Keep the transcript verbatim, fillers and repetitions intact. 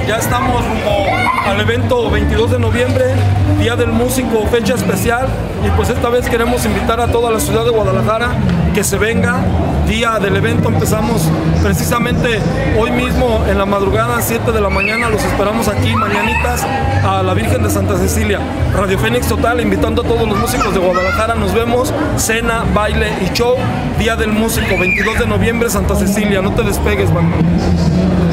ya estamos rumbo al evento veintidós de noviembre, Día del Músico, fecha especial, y pues esta vez queremos invitar a toda la ciudad de Guadalajara que se venga. Día del evento empezamos precisamente hoy mismo en la madrugada, siete de la mañana, los esperamos aquí mañanitas a la Virgen de Santa Cecilia. Radio Fénix Total, invitando a todos los músicos de Guadalajara, nos vemos, cena, baile y show, Día del Músico, veintidós de noviembre, Santa Cecilia, no te despegues, man.